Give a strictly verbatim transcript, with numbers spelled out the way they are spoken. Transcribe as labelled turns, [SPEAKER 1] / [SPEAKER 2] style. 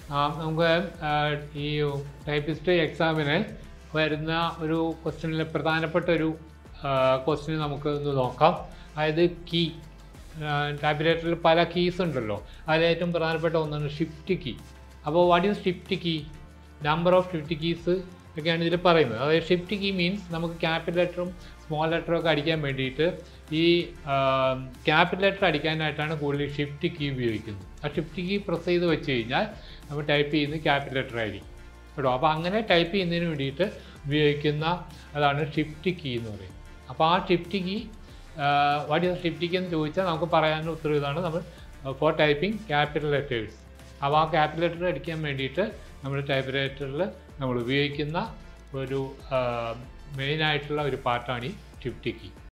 [SPEAKER 1] നമുക്ക് ഈ ടൈപ്പിസ്റ്റ് എക്സാമിന് വരുന്ന ഒരു ക്വസ്റ്റ്യനിൽ പ്രധാനപ്പെട്ട ഒരു ക്വസ്റ്റ്യൻ നമുക്ക് ഒന്ന് നോക്കാം. അതായത് കീ. ടൈപ്പ് പല കീസ് ഉണ്ടല്ലോ, അതിൽ ഏറ്റവും പ്രധാനപ്പെട്ട ഒന്നാണ് ഷിഫ്റ്റ് കീ. അപ്പോൾ what is shift key? Number of shift keys ഒക്കെയാണ് ഇതിൽ പറയുന്നത്. അതായത് ഷിഫ്റ്റ് കീ മീൻസ് നമുക്ക് ക്യാപിറ്റൽ ലെറ്ററും സ്മോൾ ലെറ്ററും ഒക്കെ അടിക്കാൻ വേണ്ടിയിട്ട് ഈ ക്യാപിറ്റൽ ലെറ്റർ അടിക്കാനായിട്ടാണ് കൂടുതൽ ഷിഫ്റ്റ് കീ ഉപയോഗിക്കുന്നത്. ആ ഷിഫ്റ്റ് കീ പ്രസ് ചെയ്ത് വെച്ച് കഴിഞ്ഞാൽ നമ്മൾ ടൈപ്പ് ചെയ്യുന്നത് ക്യാപിറ്റൽ ലെറ്റർ ആയിരിക്കും കേട്ടോ. അപ്പോൾ അങ്ങനെ ടൈപ്പ് ചെയ്യുന്നതിന് വേണ്ടിയിട്ട് ഉപയോഗിക്കുന്ന അതാണ് ഷിഫ്റ്റ് കീ എന്ന് പറയുന്നത്. അപ്പോൾ ആ shift key what is shift key എന്ന് ചോദിച്ചാൽ നമുക്ക് പറയാനുള്ള ഉത്തരം ഇതാണ്, നമ്മൾ ഫോർ ടൈപ്പിംഗ് ക്യാപിറ്റൽ ലെറ്റേഴ്സ്. അപ്പോൾ ആ ക്യാപിറ്റൽ ലെറ്റർ അടിക്കാൻ വേണ്ടിയിട്ട് നമ്മൾ ടൈപ്പ് റൈറ്ററിൽ നമ്മൾ ഉപയോഗിക്കുന്ന ഒരു മെയിനായിട്ടുള്ള ഒരു പാർട്ടാണ് ഈ ഷിഫ്റ്റ് കീ.